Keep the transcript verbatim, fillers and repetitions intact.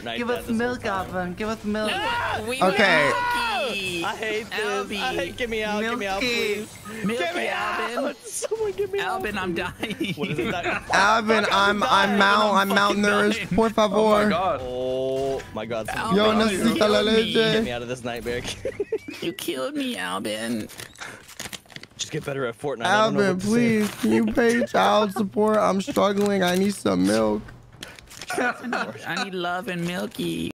Fortnite. Give us milk, Alban. Give us milk. No, we okay. I hate this. Albie. I hate, get me out. Milky. Get me out, please. Milky, Get me Alban. out. Someone get me Alban, out. I'm dying. What is it? Alban, I'm I'm mal I'm malnourished. Por favor. Oh my god. Oh my god. Alban, Yo, you necesita killed la me. leche. Get me out of this nightmare. You killed me, Alban. Just get better at Fortnite. I don't know Alban, what to please, say. can you pay child support? I'm struggling. I need some milk. I need love and milky.